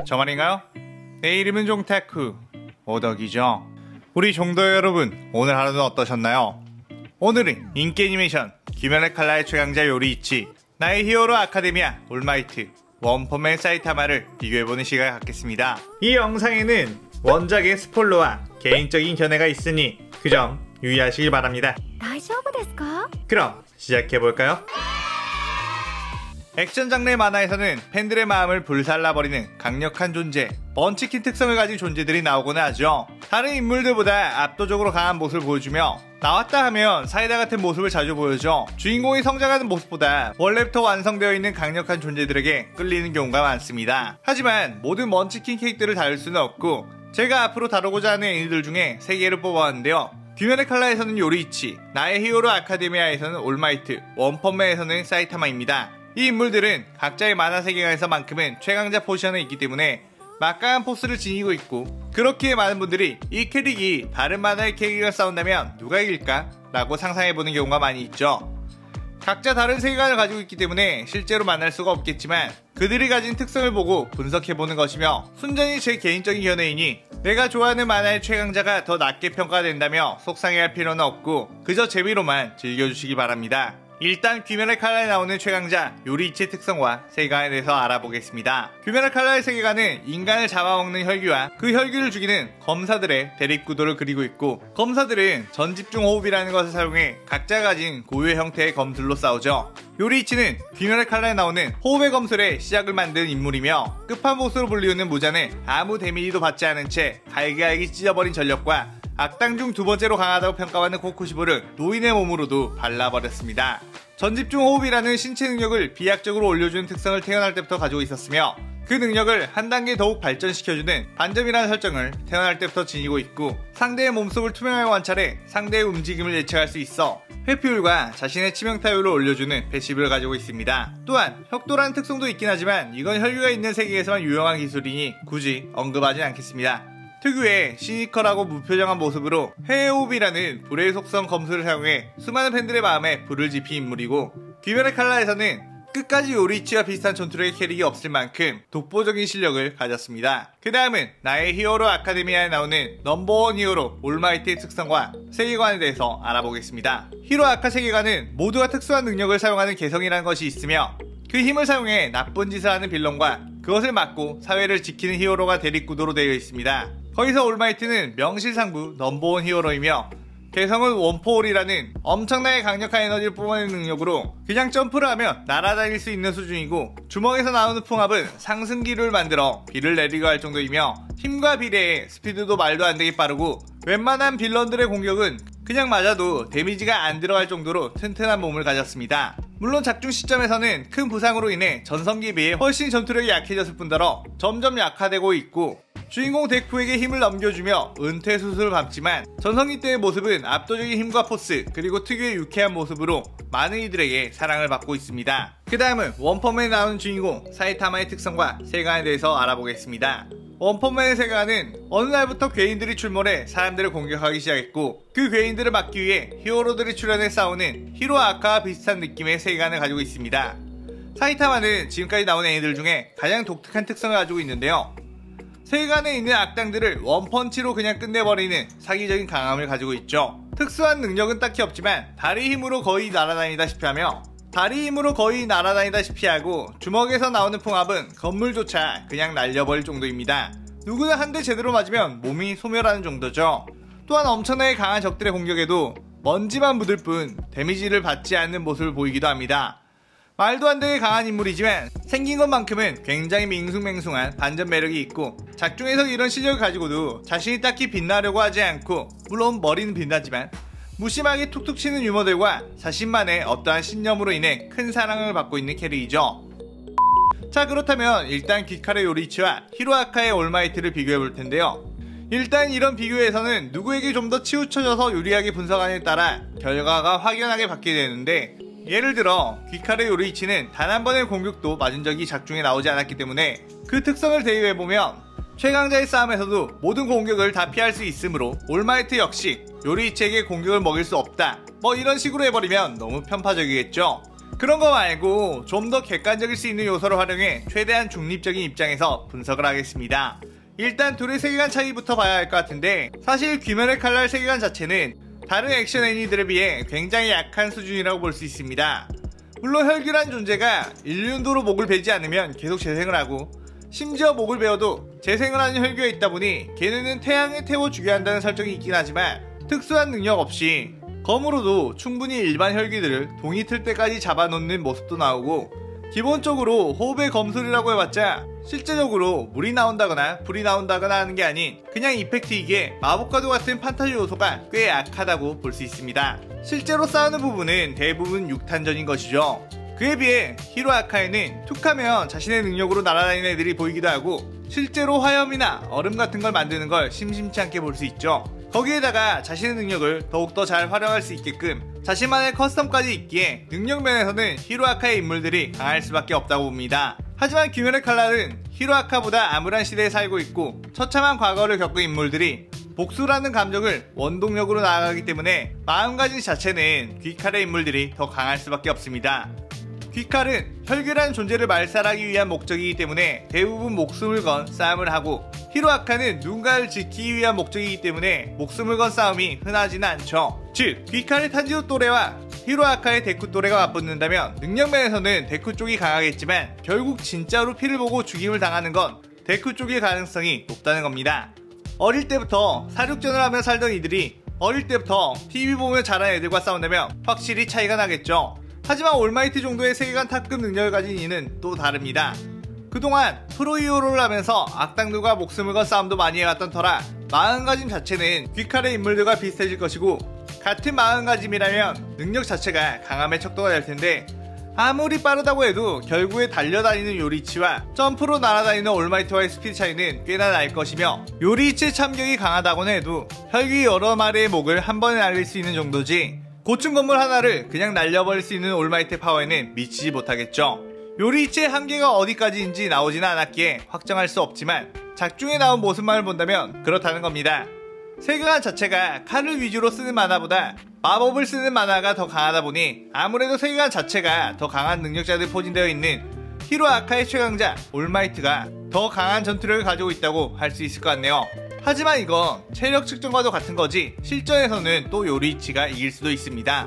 저 말인가요? 내 이름은 종타쿠 오덕이죠. 우리 종도 여러분, 오늘 하루는 어떠셨나요? 오늘은 인기 애니메이션 귀멸의 칼날의 최강자 요리이치, 나의 히어로 아카데미아 올마이트, 원펀맨 사이타마를 비교해보는 시간을 갖겠습니다. 이 영상에는 원작의 스포일러와 개인적인 견해가 있으니 그 점 유의하시길 바랍니다. 그럼 시작해볼까요? 액션 장르의 만화에서는 팬들의 마음을 불살라버리는 강력한 존재, 먼치킨 특성을 가진 존재들이 나오곤 하죠. 다른 인물들보다 압도적으로 강한 모습을 보여주며 나왔다 하면 사이다 같은 모습을 자주 보여줘 주인공이 성장하는 모습보다 원래부터 완성되어 있는 강력한 존재들에게 끌리는 경우가 많습니다. 하지만 모든 먼치킨 캐릭터를 다룰 수는 없고 제가 앞으로 다루고자 하는 애니들 중에 3개를 뽑아왔는데요. 귀멸의 칼날에서는 요리이치, 나의 히어로 아카데미아에서는 올마이트, 원펀맨에서는 사이타마입니다. 이 인물들은 각자의 만화 세계관에서만큼은 최강자 포지션에 있기 때문에 막강한 포스를 지니고 있고, 그렇기에 많은 분들이 이 캐릭이 다른 만화의 캐릭과 싸운다면 누가 이길까? 라고 상상해보는 경우가 많이 있죠. 각자 다른 세계관을 가지고 있기 때문에 실제로 만날 수가 없겠지만 그들이 가진 특성을 보고 분석해보는 것이며, 순전히 제 개인적인 견해이니 내가 좋아하는 만화의 최강자가 더 낮게 평가된다며 속상해할 필요는 없고 그저 재미로만 즐겨주시기 바랍니다. 일단 귀멸의 칼날에 나오는 최강자 요리이치의 특성과 세계관에 대해서 알아보겠습니다. 귀멸의 칼날의 세계관은 인간을 잡아먹는 혈귀와 그 혈귀를 죽이는 검사들의 대립구도를 그리고 있고, 검사들은 전집중 호흡이라는 것을 사용해 각자 가진 고유의 형태의 검술로 싸우죠. 요리이치는 귀멸의 칼날에 나오는 호흡의 검술의 시작을 만든 인물이며, 끝판보스로 불리우는 무자는 아무 데미지도 받지 않은 채 갈기갈기 찢어버린 전력과 악당 중 2번째로 강하다고 평가받는 코쿠시부를 노인의 몸으로도 발라버렸습니다. 전집중 호흡이라는 신체 능력을 비약적으로 올려주는 특성을 태어날 때부터 가지고 있었으며, 그 능력을 한 단계 더욱 발전시켜주는 반점이라는 설정을 태어날 때부터 지니고 있고, 상대의 몸속을 투명하게 관찰해 상대의 움직임을 예측할 수 있어 회피율과 자신의 치명타율을 올려주는 패시브를 가지고 있습니다. 또한 혁도라는 특성도 있긴 하지만 이건 혈류가 있는 세계에서만 유용한 기술이니 굳이 언급하진 않겠습니다. 특유의 시니컬하고 무표정한 모습으로 해호흡이라는 불의 속성 검술을 사용해 수많은 팬들의 마음에 불을 지핀 인물이고, 귀멸의 칼날에서는 끝까지 요리이치와 비슷한 전투력의 캐릭이 없을 만큼 독보적인 실력을 가졌습니다. 그 다음은 나의 히어로 아카데미아에 나오는 넘버원 히어로 올마이트의 특성과 세계관에 대해서 알아보겠습니다. 히로 아카 세계관은 모두가 특수한 능력을 사용하는 개성이라는 것이 있으며, 그 힘을 사용해 나쁜 짓을 하는 빌런과 그것을 막고 사회를 지키는 히어로가 대립구도로 되어 있습니다. 거기서 올마이트는 명실상부 넘버원 히어로이며, 개성은 원포홀이라는 엄청나게 강력한 에너지를 뿜어내는 능력으로 그냥 점프를 하면 날아다닐 수 있는 수준이고, 주먹에서 나오는 풍압은 상승기류를 만들어 비를 내리고 할 정도이며, 힘과 비례해 스피드도 말도 안 되게 빠르고, 웬만한 빌런들의 공격은 그냥 맞아도 데미지가 안 들어갈 정도로 튼튼한 몸을 가졌습니다. 물론 작중 시점에서는 큰 부상으로 인해 전성기에 비해 훨씬 전투력이 약해졌을 뿐더러 점점 약화되고 있고, 주인공 데쿠에게 힘을 넘겨주며 은퇴 수술을 밟지만 전성기 때의 모습은 압도적인 힘과 포스, 그리고 특유의 유쾌한 모습으로 많은 이들에게 사랑을 받고 있습니다. 그 다음은 원펀맨에 나오는 주인공 사이타마의 특성과 세계관에 대해서 알아보겠습니다. 원펀맨의 세계관은 어느 날부터 괴인들이 출몰해 사람들을 공격하기 시작했고, 그 괴인들을 막기 위해 히어로들이 출연해 싸우는 히로 아카와 비슷한 느낌의 세계관을 가지고 있습니다. 사이타마는 지금까지 나온 애니들 중에 가장 독특한 특성을 가지고 있는데요. 세계관에 있는 악당들을 원펀치로 그냥 끝내버리는 사기적인 강함을 가지고 있죠. 특수한 능력은 딱히 없지만 다리 힘으로 거의 날아다니다시피 하고, 주먹에서 나오는 풍압은 건물조차 그냥 날려버릴 정도입니다. 누구나 한 대 제대로 맞으면 몸이 소멸하는 정도죠. 또한 엄청나게 강한 적들의 공격에도 먼지만 묻을 뿐 데미지를 받지 않는 모습을 보이기도 합니다. 말도 안 되게 강한 인물이지만 생긴 것만큼은 굉장히 밍숭맹숭한 반전 매력이 있고, 작중에서 이런 실력을 가지고도 자신이 딱히 빛나려고 하지 않고, 물론 머리는 빛나지만 무심하게 툭툭 치는 유머들과 자신만의 어떠한 신념으로 인해 큰 사랑을 받고 있는 캐릭이죠. 자, 그렇다면 일단 귀칼의 요리이치와 히로아카의 올마이트를 비교해볼 텐데요. 일단 이런 비교에서는 누구에게 좀 더 치우쳐져서 유리하게 분석하느냐에 따라 결과가 확연하게 바뀌게 되는데, 예를 들어 귀칼의 요리이치는 단 한 번의 공격도 맞은 적이 작중에 나오지 않았기 때문에 그 특성을 대입해보면 최강자의 싸움에서도 모든 공격을 다 피할 수 있으므로 올마이트 역시 요리이치에게 공격을 먹일 수 없다, 뭐 이런 식으로 해버리면 너무 편파적이겠죠. 그런 거 말고 좀 더 객관적일 수 있는 요소를 활용해 최대한 중립적인 입장에서 분석을 하겠습니다. 일단 둘의 세계관 차이부터 봐야 할 것 같은데, 사실 귀멸의 칼날 세계관 자체는 다른 액션 애니들에 비해 굉장히 약한 수준이라고 볼 수 있습니다. 물론 혈귀란 존재가 인륜도로 목을 베지 않으면 계속 재생을 하고, 심지어 목을 베어도 재생을 하는 혈귀가 있다 보니 걔네는 태양에 태워 죽여야 한다는 설정이 있긴 하지만, 특수한 능력 없이 검으로도 충분히 일반 혈귀들을 동이 틀 때까지 잡아놓는 모습도 나오고, 기본적으로 호흡의 검술이라고 해봤자 실제적으로 물이 나온다거나 불이 나온다거나 하는 게 아닌 그냥 이펙트이기에 마법과도 같은 판타지 요소가 꽤 약하다고 볼 수 있습니다. 실제로 싸우는 부분은 대부분 6탄전인 것이죠. 그에 비해 히로 아카이는 툭하면 자신의 능력으로 날아다니는 애들이 보이기도 하고, 실제로 화염이나 얼음 같은 걸 만드는 걸 심심치 않게 볼 수 있죠. 거기에다가 자신의 능력을 더욱더 잘 활용할 수 있게끔 자신만의 커스텀까지 있기에 능력 면에서는 히로 아카의 인물들이 강할 수밖에 없다고 봅니다. 하지만 귀멸의 칼날은 히로 아카보다 암울한 시대에 살고 있고 처참한 과거를 겪은 인물들이 복수라는 감정을 원동력으로 나아가기 때문에 마음가짐 자체는 귀칼의 인물들이 더 강할 수밖에 없습니다. 귀칼은 혈귀라는 존재를 말살하기 위한 목적이기 때문에 대부분 목숨을 건 싸움을 하고, 히로 아카는 누군가를 지키기 위한 목적이기 때문에 목숨을 건 싸움이 흔하지는 않죠. 즉, 귀칼의 탄지로 또래와 히로 아카의 데쿠 또래가 맞붙는다면 능력 면에서는 데쿠 쪽이 강하겠지만 결국 진짜로 피를 보고 죽임을 당하는 건 데쿠 쪽일 가능성이 높다는 겁니다. 어릴 때부터 사륙전을 하며 살던 이들이 어릴 때부터 TV 보며 자란 애들과 싸운다면 확실히 차이가 나겠죠. 하지만 올마이트 정도의 세계관 탑급 능력을 가진 이는 또 다릅니다. 그동안 프로히어로를 하면서 악당들과 목숨을 건 싸움도 많이 해왔던 터라 마음가짐 자체는 귀칼의 인물들과 비슷해질 것이고, 같은 마음가짐이라면 능력 자체가 강함의 척도가 될 텐데, 아무리 빠르다고 해도 결국에 달려다니는 요리이치와 점프로 날아다니는 올마이트와의 스피드 차이는 꽤나 날 것이며, 요리이치의 참격이 강하다고는 해도 혈귀 여러 마리의 목을 한 번에 날릴 수 있는 정도지 고층 건물 하나를 그냥 날려버릴 수 있는 올마이트의 파워에는 미치지 못하겠죠. 요리이치의 한계가 어디까지인지 나오지는 않았기에 확정할 수 없지만 작중에 나온 모습만을 본다면 그렇다는 겁니다. 세계관 자체가 칼을 위주로 쓰는 만화보다 마법을 쓰는 만화가 더 강하다 보니 아무래도 세계관 자체가 더 강한 능력자들 포진되어 있는 히로 아카의 최강자 올마이트가 더 강한 전투력을 가지고 있다고 할 수 있을 것 같네요. 하지만 이건 체력 측정과도 같은 거지 실전에서는 또 요리이치가 이길 수도 있습니다.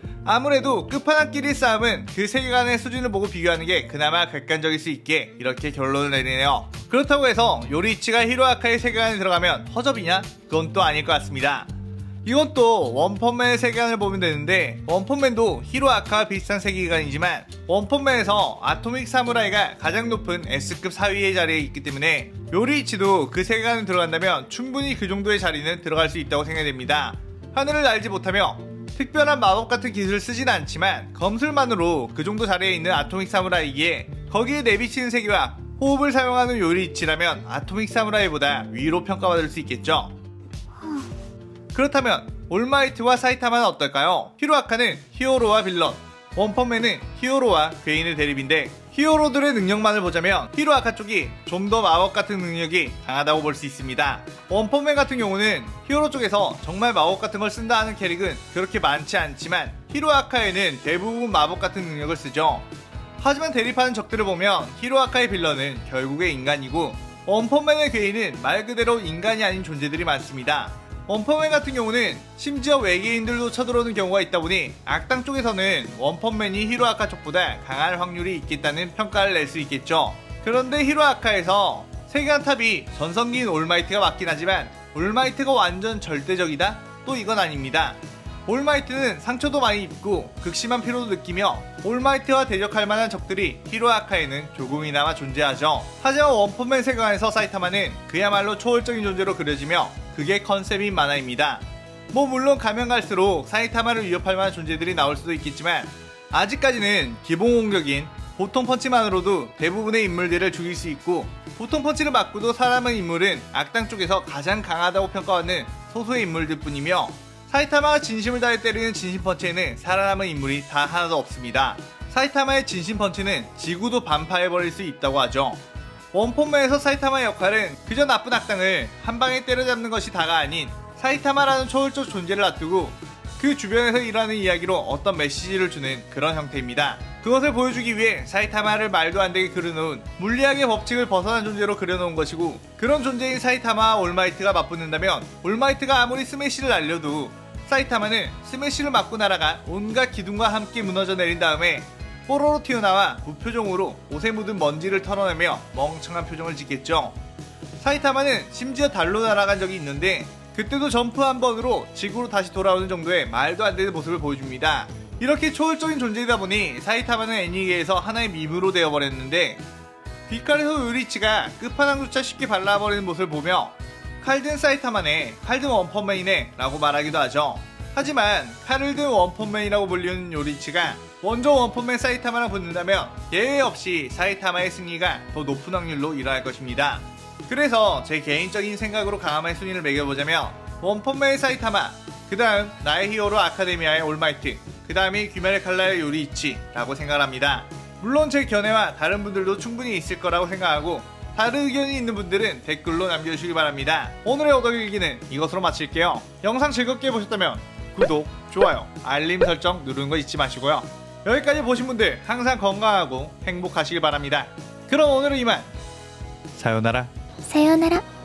아무래도 끝판왕끼리 싸움은 그 세계관의 수준을 보고 비교하는 게 그나마 객관적일 수 있게 이렇게 결론을 내리네요. 그렇다고 해서 요리이치가 히로 아카의 세계관에 들어가면 허접이냐? 그건 또 아닐 것 같습니다. 이건 또 원펀맨의 세계관을 보면 되는데, 원펀맨도 히로 아카와 비슷한 세계관이지만 원펀맨에서 아토믹 사무라이가 가장 높은 S급 사위의 자리에 있기 때문에 요리이치도 그 세계관에 들어간다면 충분히 그 정도의 자리는 들어갈 수 있다고 생각됩니다. 하늘을 날지 못하며 특별한 마법 같은 기술을 쓰진 않지만 검술만으로 그 정도 자리에 있는 아토믹 사무라이기에 거기에 내비치는 세계와 호흡을 사용하는 요리이치라면 아토믹 사무라이보다 위로 평가받을 수 있겠죠. 그렇다면 올마이트와 사이타마는 어떨까요? 히로 아카는 히어로와 빌런, 원펀맨은 히어로와 괴인의 대립인데, 히어로들의 능력만을 보자면 히로 아카 쪽이 좀 더 마법 같은 능력이 강하다고 볼 수 있습니다. 원펀맨 같은 경우는 히어로 쪽에서 정말 마법 같은 걸 쓴다 하는 캐릭은 그렇게 많지 않지만 히로 아카에는 대부분 마법 같은 능력을 쓰죠. 하지만 대립하는 적들을 보면 히로 아카의 빌런은 결국에 인간이고, 원펀맨의 괴인은 말 그대로 인간이 아닌 존재들이 많습니다. 원펀맨 같은 경우는 심지어 외계인들도 쳐들어오는 경우가 있다 보니 악당 쪽에서는 원펀맨이 히로 아카 쪽보다 강할 확률이 있겠다는 평가를 낼 수 있겠죠. 그런데 히로 아카에서 세계관 탑이 전성기인 올마이트가 맞긴 하지만 올마이트가 완전 절대적이다? 또 이건 아닙니다. 올마이트는 상처도 많이 입고 극심한 피로도 느끼며 올마이트와 대적할 만한 적들이 히로 아카에는 조금이나마 존재하죠. 하지만 원펀맨 세계관에서 사이타마는 그야말로 초월적인 존재로 그려지며 그게 컨셉인 만화입니다. 물론 가면 갈수록 사이타마를 위협할 만한 존재들이 나올 수도 있겠지만 아직까지는 기본 공격인 보통 펀치만으로도 대부분의 인물들을 죽일 수 있고, 보통 펀치를 맞고도 살아남은 인물은 악당 쪽에서 가장 강하다고 평가받는 소수의 인물들 뿐이며, 사이타마가 진심을 다해 때리는 진심 펀치에는 살아남은 인물이 다 하나도 없습니다. 사이타마의 진심 펀치는 지구도 반파해버릴 수 있다고 하죠. 원펀맨에서 사이타마의 역할은 그저 나쁜 악당을 한 방에 때려잡는 것이 다가 아닌 사이타마라는 초월적 존재를 놔두고 그 주변에서 일어나는 이야기로 어떤 메시지를 주는 그런 형태입니다. 그것을 보여주기 위해 사이타마를 말도 안 되게 그려놓은 물리학의 법칙을 벗어난 존재로 그려놓은 것이고, 그런 존재인 사이타마와 올마이트가 맞붙는다면 올마이트가 아무리 스매시를 날려도 사이타마는 스매시를 맞고 날아가 온갖 기둥과 함께 무너져 내린 다음에 뽀로로 튀어나와 무표정으로 옷에 묻은 먼지를 털어내며 멍청한 표정을 짓겠죠. 사이타마는 심지어 달로 날아간 적이 있는데 그때도 점프 한 번으로 지구로 다시 돌아오는 정도의 말도 안 되는 모습을 보여줍니다. 이렇게 초월적인 존재이다 보니 사이타마는 애니게에서 하나의 밈으로 되어버렸는데, 빛깔에서 요리치가 끝판왕조차 쉽게 발라버리는 모습을 보며 칼 든 사이타마네, 칼 든 원펀맨이네 라고 말하기도 하죠. 하지만 칼을 든 원펀맨이라고 불리는 요리치가 원조 원펀맨 사이타마랑 붙는다면 예외 없이 사이타마의 승리가 더 높은 확률로 일어날 것입니다. 그래서 제 개인적인 생각으로 강함의 순위를 매겨보자면 원펀맨의 사이타마, 그 다음 나의 히어로 아카데미아의 올마이트, 그 다음이 귀멸의 칼날의 요리이치라고 생각합니다. 물론 제 견해와 다른 분들도 충분히 있을 거라고 생각하고, 다른 의견이 있는 분들은 댓글로 남겨주시기 바랍니다. 오늘의 얻어일기는 이것으로 마칠게요. 영상 즐겁게 보셨다면 구독, 좋아요, 알림 설정 누르는 거 잊지 마시고요. 여기까지 보신 분들 항상 건강하고 행복하시길 바랍니다. 그럼 오늘은 이만. 사요나라. さようなら。